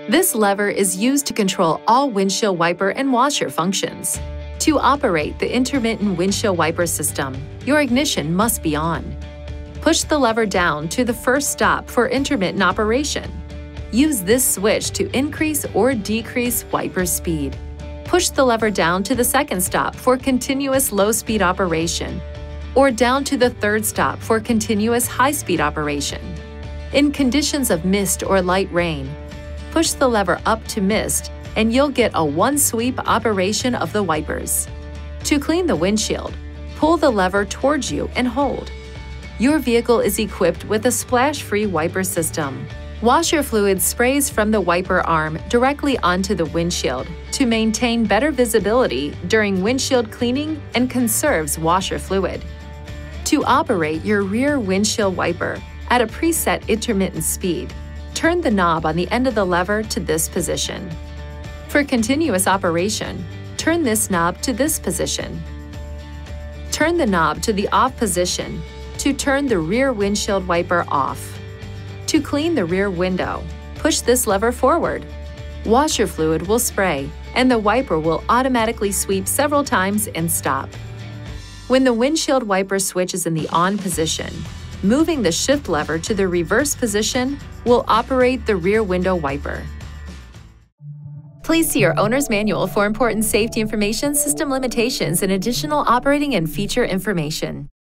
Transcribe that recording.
This lever is used to control all windshield wiper and washer functions. To operate the intermittent windshield wiper system, your ignition must be on. Push the lever down to the first stop for intermittent operation. Use this switch to increase or decrease wiper speed. Push the lever down to the second stop for continuous low-speed operation, or down to the third stop for continuous high-speed operation. In conditions of mist or light rain, push the lever up to mist and you'll get a one-sweep operation of the wipers. To clean the windshield, pull the lever towards you and hold. Your vehicle is equipped with a splash-free wiper system. Washer fluid sprays from the wiper arm directly onto the windshield to maintain better visibility during windshield cleaning and conserves washer fluid. To operate your rear windshield wiper at a preset intermittent speed, turn the knob on the end of the lever to this position. For continuous operation, turn this knob to this position. Turn the knob to the off position to turn the rear windshield wiper off. To clean the rear window, push this lever forward. Washer fluid will spray, and the wiper will automatically sweep several times and stop. When the windshield wiper switch is in the on position, moving the shift lever to the reverse position will operate the rear window wiper. Please see your owner's manual for important safety information, system limitations, and additional operating and feature information.